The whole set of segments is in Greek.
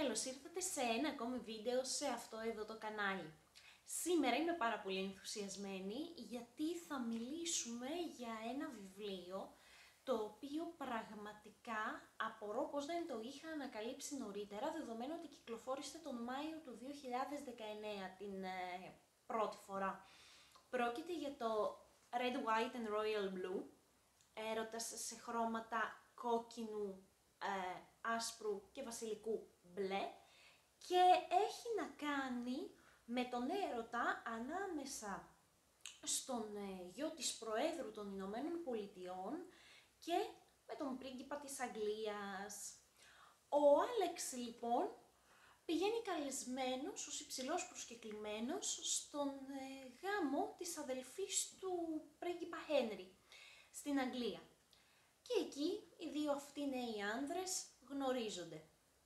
Καλώς ήρθατε σε ένα ακόμη βίντεο σε αυτό εδώ το κανάλι. Σήμερα είμαι πάρα πολύ ενθουσιασμένη γιατί θα μιλήσουμε για ένα βιβλίο το οποίο πραγματικά απορώ πως δεν το είχα ανακαλύψει νωρίτερα, δεδομένου ότι κυκλοφόρησε τον Μάιο του 2019 την πρώτη φορά. Πρόκειται για το Red, White and Royal Blue, έρωτας σε χρώματα κόκκινου, άσπρου και βασιλικού μπλε, και έχει να κάνει με τον έρωτα ανάμεσα στον γιο της Προέδρου των Ηνωμένων Πολιτειών και με τον πρίγκιπα της Αγγλίας. Ο Άλεξ λοιπόν πηγαίνει καλεσμένος ως υψηλός προσκεκλημένος στον γάμο της αδελφής του πρίγκιπα Χένρι στην Αγγλία. Και εκεί οι δύο αυτοί νέοι άνδρες γνωρίζονται.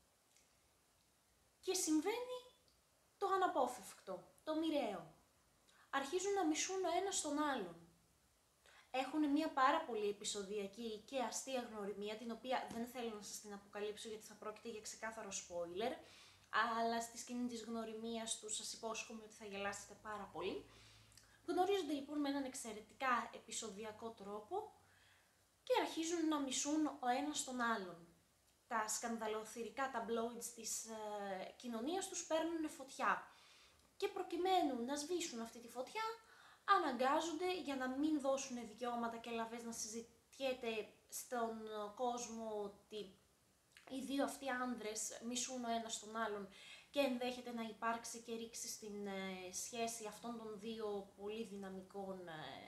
Και συμβαίνει το αναπόφευκτο, το μοιραίο. Αρχίζουν να μισούν ο ένας τον άλλον. Έχουν μια πάρα πολύ επεισοδιακή και αστεία γνωριμία, την οποία δεν θέλω να σας την αποκαλύψω γιατί θα πρόκειται για ξεκάθαρο spoiler, αλλά στη σκηνή της γνωριμίας τους σας υπόσχομαι ότι θα γελάσετε πάρα πολύ. Γνωρίζονται λοιπόν με έναν εξαιρετικά επεισοδιακό τρόπο και αρχίζουν να μισούν ο ένας τον άλλον. Τα σκανδαλοθυρικά ταμπλόιντς της κοινωνίας τους παίρνουν φωτιά και προκειμένου να σβήσουν αυτή τη φωτιά αναγκάζονται, για να μην δώσουν δικαιώματα και λαβές να συζητιέται στον κόσμο ότι οι δύο αυτοί άνδρες μισούν ο ένας τον άλλον και ενδέχεται να υπάρξει και ρήξη στην σχέση αυτών των δύο πολύ δυναμικών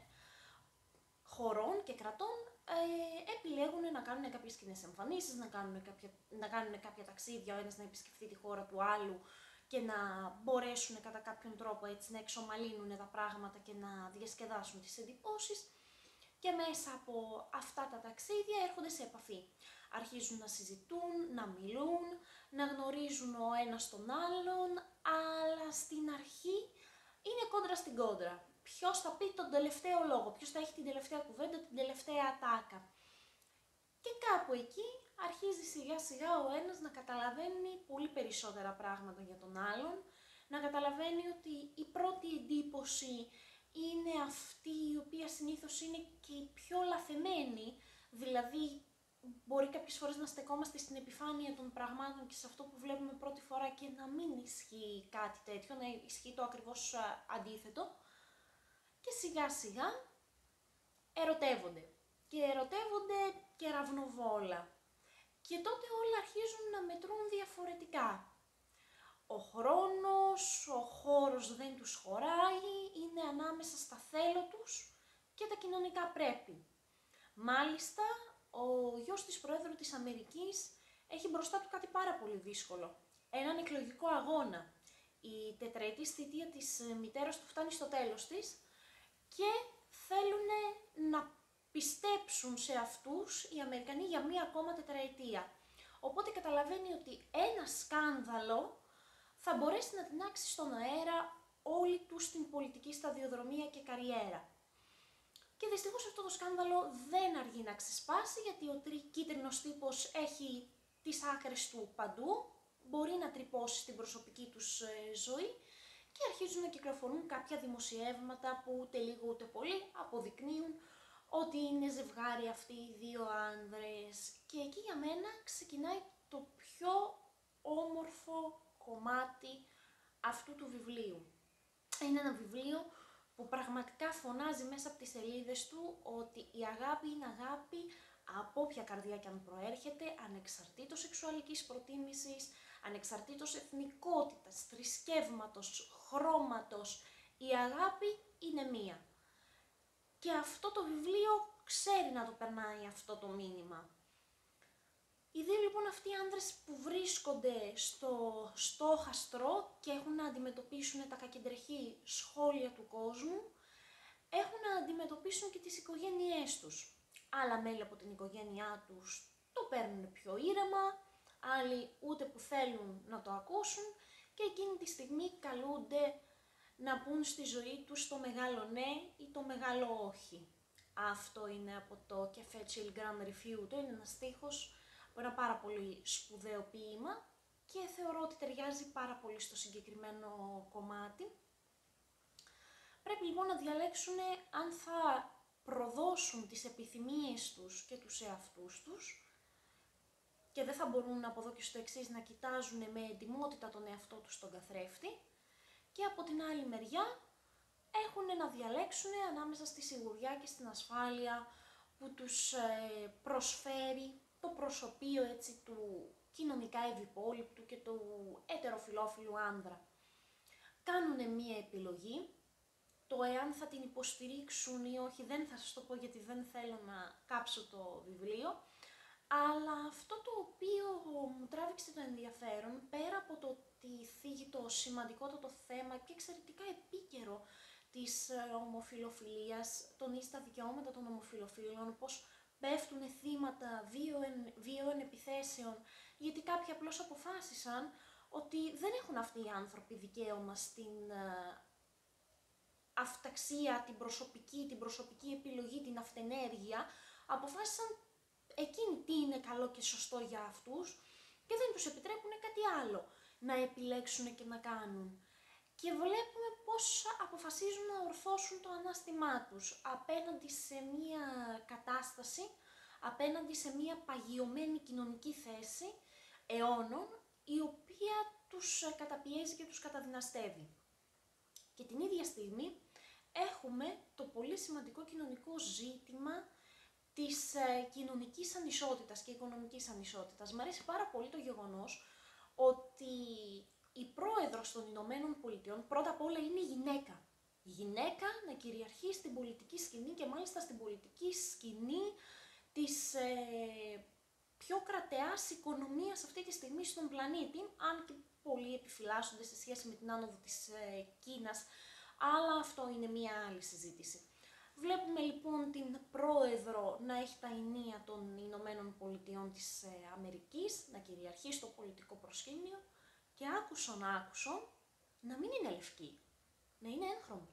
χωρών και κρατών, επιλέγουν να κάνουν κάποιες κοινές εμφανίσεις, να κάνουν κάποια ταξίδια, ο ένας να επισκεφθεί τη χώρα του άλλου και να μπορέσουν κατά κάποιον τρόπο έτσι να εξομαλύνουν τα πράγματα και να διασκεδάσουν τις εντυπώσεις. Και μέσα από αυτά τα ταξίδια έρχονται σε επαφή. Αρχίζουν να συζητούν, να μιλούν, να γνωρίζουν ο ένας τον άλλον, αλλά στην αρχή είναι κόντρα στην κόντρα. Ποιος θα πει τον τελευταίο λόγο, ποιος θα έχει την τελευταία κουβέντα, την τελευταία ατάκα. Και κάπου εκεί αρχίζει σιγά σιγά ο ένας να καταλαβαίνει πολύ περισσότερα πράγματα για τον άλλον, να καταλαβαίνει ότι η πρώτη εντύπωση είναι αυτή η οποία συνήθως είναι και η πιο λαθεμένη, δηλαδή μπορεί κάποιες φορές να στεκόμαστε στην επιφάνεια των πραγμάτων και σε αυτό που βλέπουμε πρώτη φορά και να μην ισχύει κάτι τέτοιο, να ισχύει το ακριβώς αντίθετο. Και σιγά σιγά ερωτεύονται και ραυνοβόλα. Και τότε όλα αρχίζουν να μετρούν διαφορετικά. Ο χρόνος, ο χώρος δεν τους χωράει, είναι ανάμεσα στα θέλω τους και τα κοινωνικά πρέπει. Μάλιστα, ο γιος της Προέδρου της Αμερικής έχει μπροστά του κάτι πάρα πολύ δύσκολο. Έναν εκλογικό αγώνα. Η τετραετής θητεία της μητέρας του φτάνει στο τέλος της και θέλουν να πιστέψουν σε αυτούς οι Αμερικανοί για μία ακόμα τετραετία. Οπότε καταλαβαίνει ότι ένα σκάνδαλο θα μπορέσει να τεινάξει στον αέρα όλη τους την πολιτική σταδιοδρομία και καριέρα. Και δυστυχώς αυτό το σκάνδαλο δεν αργεί να ξεσπάσει, γιατί ο κίτρινος τύπος έχει τις άκρες του παντού, μπορεί να τρυπώσει στην προσωπική τους ζωή και αρχίζουν να κυκλοφορούν κάποια δημοσιεύματα που ούτε λίγο ούτε πολύ αποδεικνύουν ότι είναι ζευγάρι αυτοί οι δύο άνδρες. Και εκεί για μένα ξεκινάει το πιο όμορφο κομμάτι αυτού του βιβλίου. Είναι ένα βιβλίο που πραγματικά φωνάζει μέσα από τις σελίδες του ότι η αγάπη είναι αγάπη από όποια καρδιά και αν προέρχεται, ανεξαρτήτως σεξουαλικής προτίμησης, ανεξαρτήτως εθνικότητας, θρησκεύματος, χρώματος. Η αγάπη είναι μία. Και αυτό το βιβλίο ξέρει να το περνάει αυτό το μήνυμα. Οι δύο λοιπόν αυτοί οι άνδρες που βρίσκονται στο στόχαστρο και έχουν να αντιμετωπίσουν τα κακεντρεχή σχόλια του κόσμου, έχουν να αντιμετωπίσουν και τις οικογένειές τους. Άλλα μέλη από την οικογένειά τους το παίρνουν πιο ήρεμα, άλλοι ούτε που θέλουν να το ακούσουν και εκείνη τη στιγμή καλούνται να πούν στη ζωή τους το μεγάλο ναι ή το μεγάλο όχι. Αυτό είναι από το Café Chill Grammar Review, είναι ένας στίχος από ένα πάρα πολύ σπουδαίο ποίημα και θεωρώ ότι ταιριάζει πάρα πολύ στο συγκεκριμένο κομμάτι. Πρέπει λοιπόν να διαλέξουν αν θα προδώσουν τις επιθυμίες τους και τους εαυτούς τους και δεν θα μπορούν από εδώ και στο εξής να κοιτάζουν με εντιμότητα τον εαυτό τους στον καθρέφτη, και από την άλλη μεριά έχουν να διαλέξουν ανάμεσα στη σιγουριά και στην ασφάλεια που τους προσφέρει το προσωπείο έτσι, του κοινωνικά ευυπόληπτου και του ετεροφιλόφιλου άνδρα. Κάνουν μία επιλογή, το εάν θα την υποστηρίξουν ή όχι δεν θα σας το πω γιατί δεν θέλω να κάψω το βιβλίο, αλλά αυτό το οποίο μου τράβηξε το ενδιαφέρον, πέρα από το ότι θίγει το σημαντικότατο θέμα και εξαιρετικά επίκαιρο της ομοφιλοφιλίας, τονίζει τα δικαιώματα των ομοφιλοφίλων, πως πέφτουν θύματα βίαιων επιθέσεων, γιατί κάποιοι απλώς αποφάσισαν ότι δεν έχουν αυτοί οι άνθρωποι δικαίωμα στην αυταξία, την προσωπική επιλογή, την αυτενέργεια, αποφάσισαν εκείνοι τι είναι καλό και σωστό για αυτούς και δεν τους επιτρέπουν κάτι άλλο να επιλέξουν και να κάνουν. Και βλέπουμε πώς αποφασίζουν να ορθώσουν το ανάστημά τους απέναντι σε μία κατάσταση, απέναντι σε μία παγιωμένη κοινωνική θέση αιώνων, η οποία τους καταπιέζει και τους καταδυναστεύει. Και την ίδια στιγμή έχουμε το πολύ σημαντικό κοινωνικό ζήτημα της κοινωνικής ανισότητας και οικονομικής ανισότητας. Μ' αρέσει πάρα πολύ το γεγονός ότι η πρόεδρος των Ηνωμένων Πολιτειών πρώτα απ' όλα είναι γυναίκα. Η γυναίκα να κυριαρχεί στην πολιτική σκηνή και μάλιστα στην πολιτική σκηνή της πιο κρατεάς οικονομίας αυτή τη στιγμή στον πλανήτη, αν και πολλοί επιφυλάσσονται σε σχέση με την άνοδο της Κίνας, αλλά αυτό είναι μία άλλη συζήτηση. Βλέπουμε λοιπόν την πρόεδρο να έχει τα ηνία των Ηνωμένων Πολιτειών της Αμερικής, να κυριαρχεί στο πολιτικό προσκήνιο και άκουσον να μην είναι λευκή, να είναι έγχρωμη.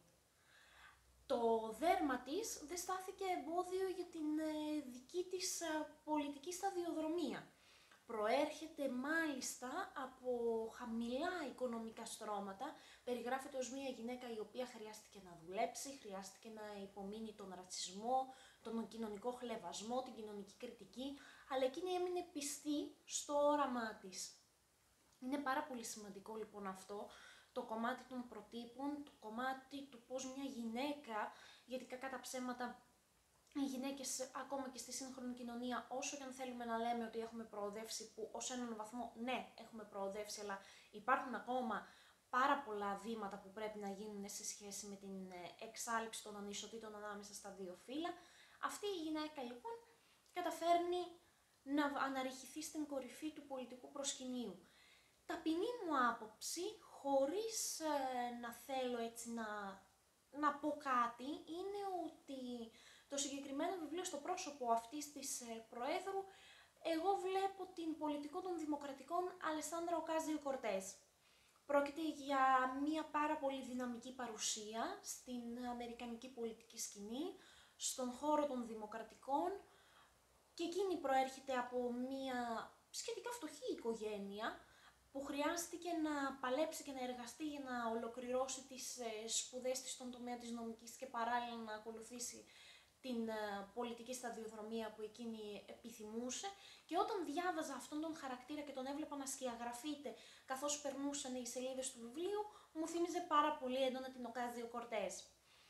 Το δέρμα της δεν στάθηκε εμπόδιο για την δική της πολιτική σταδιοδρομία. Προέρχεται μάλιστα από χαμηλά οικονομικά στρώματα, περιγράφεται ως μια γυναίκα η οποία χρειάστηκε να δουλέψει, χρειάστηκε να υπομείνει τον ρατσισμό, τον κοινωνικό χλευασμό, την κοινωνική κριτική, αλλά εκείνη έμεινε πιστή στο όραμά της. Είναι πάρα πολύ σημαντικό λοιπόν αυτό, το κομμάτι των προτύπων, το κομμάτι του πώς μια γυναίκα, γιατί κακά τα ψέματα, οι γυναίκες ακόμα και στη σύγχρονη κοινωνία, όσο και αν θέλουμε να λέμε ότι έχουμε προοδεύσει, που ως έναν βαθμό ναι έχουμε προοδεύσει, αλλά υπάρχουν ακόμα πάρα πολλά βήματα που πρέπει να γίνουν σε σχέση με την εξάλειψη των ανισοτήτων ανάμεσα στα δύο φύλλα, αυτή η γυναίκα λοιπόν καταφέρνει να αναρριχηθεί στην κορυφή του πολιτικού προσκυνείου. Ταπεινή μου άποψη, χωρίς να θέλω έτσι να πω κάτι, είναι ότι το συγκεκριμένο βιβλίο στο πρόσωπο αυτής της Προέδρου, εγώ βλέπω την πολιτικό των Δημοκρατικών Αλεσάνδρα Οκάζιο-Κορτές. Πρόκειται για μια πάρα πολύ δυναμική παρουσία στην αμερικανική πολιτική σκηνή, στον χώρο των Δημοκρατικών, και εκείνη προέρχεται από μια σχετικά φτωχή οικογένεια, που χρειάστηκε να παλέψει και να εργαστεί για να ολοκληρώσει τις σπουδές της στον τομέα της νομικής και παράλληλα να ακολουθήσει την πολιτική σταδιοδρομία που εκείνη επιθυμούσε, και όταν διάβαζα αυτόν τον χαρακτήρα και τον έβλεπα να σκιαγραφείται καθώς περνούσαν οι σελίδες του βιβλίου, μου θύμιζε πάρα πολύ έντονα την Οκάζιο-Κορτές.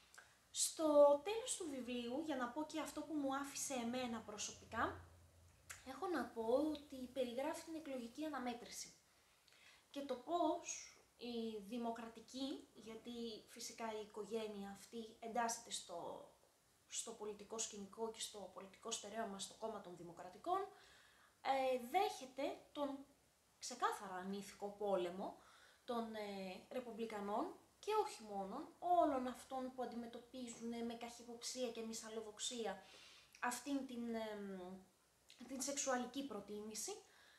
Στο τέλος του βιβλίου, για να πω και αυτό που μου άφησε εμένα προσωπικά, έχω να πω ότι περιγράφει την εκλογική αναμέτρηση και το πώς η δημοκρατική, γιατί φυσικά η οικογένεια αυτή εντάσσεται στο πολιτικό σκηνικό και στο πολιτικό στερέωμα στο κόμμα των Δημοκρατικών, δέχεται τον ξεκάθαρα ανήθικο πόλεμο των Ρεπουμπλικανών και όχι μόνον, όλων αυτών που αντιμετωπίζουν με καχυποψία και μυσαλλοδοξία αυτήν την σεξουαλική προτίμηση,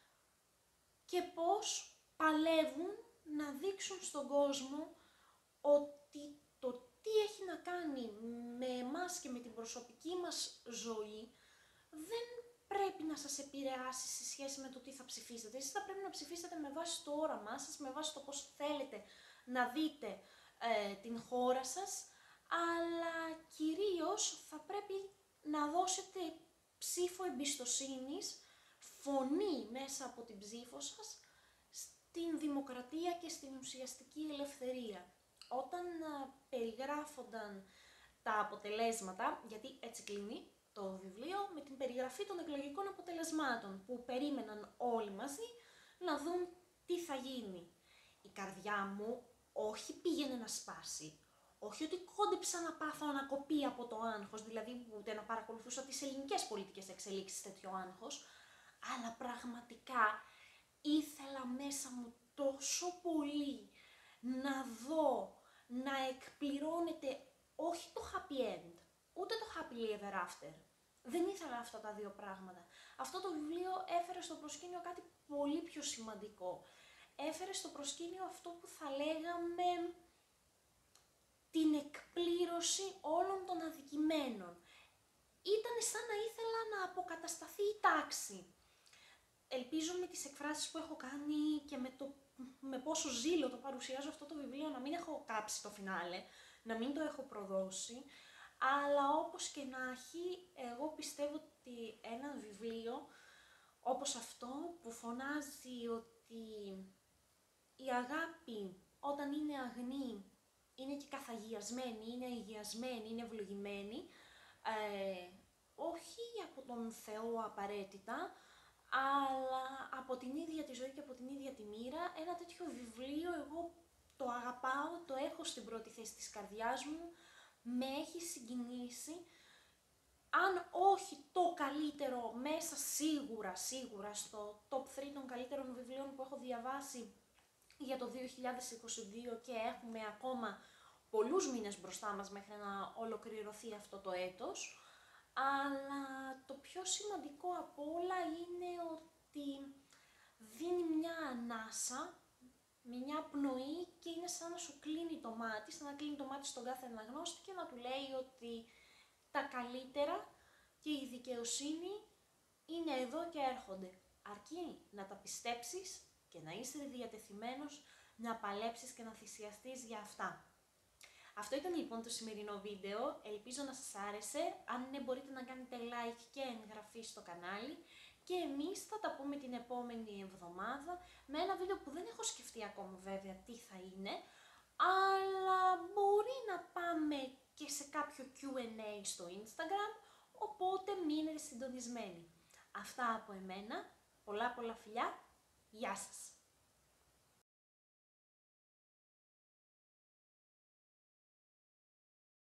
και πώς παλεύουν να δείξουν στον κόσμο ότι το τι έχει να κάνει με εμάς και με την προσωπική μας ζωή δεν πρέπει να σας επηρεάσει σε σχέση με το τι θα ψηφίσετε. Εσείς θα πρέπει να ψηφίσετε με βάση το όραμά σας, με βάση το πώς θέλετε να δείτε την χώρα σας, αλλά κυρίως θα πρέπει να δώσετε ψήφο εμπιστοσύνης, φωνή μέσα από την ψήφο σας, στην δημοκρατία και στην ουσιαστική ελευθερία. Όταν περιγράφονταν τα αποτελέσματα, γιατί έτσι κλείνει το βιβλίο, με την περιγραφή των εκλογικών αποτελεσμάτων, που περίμεναν όλοι μαζί να δουν τι θα γίνει. Η καρδιά μου όχι πήγαινε να σπάσει, όχι ότι κόντεψα να πάθω ανακοπή από το άγχος, δηλαδή ούτε να παρακολουθούσα τις ελληνικές πολιτικές εξελίξεις τέτοιο άγχος, αλλά πραγματικά ήθελα μέσα μου τόσο πολύ να δω, να εκπληρώνεται όχι το happy end, ούτε το happily ever after. Δεν ήθελα αυτά τα δύο πράγματα. Αυτό το βιβλίο έφερε στο προσκήνιο κάτι πολύ πιο σημαντικό. Έφερε στο προσκήνιο αυτό που θα λέγαμε την εκπλήρωση όλων των αδικημένων. Ήταν σαν να ήθελα να αποκατασταθεί η τάξη. Ελπίζω με τις εκφράσεις που έχω κάνει και με πόσο ζήλο το παρουσιάζω αυτό το βιβλίο να μην έχω κάψει το φινάλε, να μην το έχω προδώσει, αλλά όπως και να έχει, εγώ πιστεύω ότι ένα βιβλίο όπως αυτό που φωνάζει ότι η αγάπη όταν είναι αγνή είναι και καθαγιασμένη, είναι αγιασμένη, είναι ευλογημένη, όχι από τον Θεό απαραίτητα, αλλά από την ίδια τη ζωή και από την ίδια τη μοίρα. Ένα τέτοιο βιβλίο εγώ το αγαπάω, το έχω στην πρώτη θέση της καρδιάς μου, με έχει συγκινήσει, αν όχι το καλύτερο, μέσα σίγουρα στο top 3 των καλύτερων βιβλίων που έχω διαβάσει για το 2022 και έχουμε ακόμα πολλούς μήνες μπροστά μας μέχρι να ολοκληρωθεί αυτό το έτος. Αλλά το πιο σημαντικό από όλα είναι ότι δίνει μια ανάσα, μια πνοή και είναι σαν να σου κλείνει το μάτι, σαν να κλείνει το μάτι στον κάθε αναγνώστη και να του λέει ότι τα καλύτερα και η δικαιοσύνη είναι εδώ και έρχονται. Αρκεί να τα πιστέψεις και να είσαι διατεθειμένος να παλέψεις και να θυσιαστείς για αυτά. Αυτό ήταν λοιπόν το σημερινό βίντεο, ελπίζω να σας άρεσε. Αν ναι, μπορείτε να κάνετε like και εγγραφή στο κανάλι και εμείς θα τα πούμε την επόμενη εβδομάδα με ένα βίντεο που δεν έχω σκεφτεί ακόμα βέβαια τι θα είναι, αλλά μπορεί να πάμε και σε κάποιο Q&A στο Instagram, οπότε μείνετε συντονισμένοι. Αυτά από εμένα, πολλά φιλιά, γεια σας!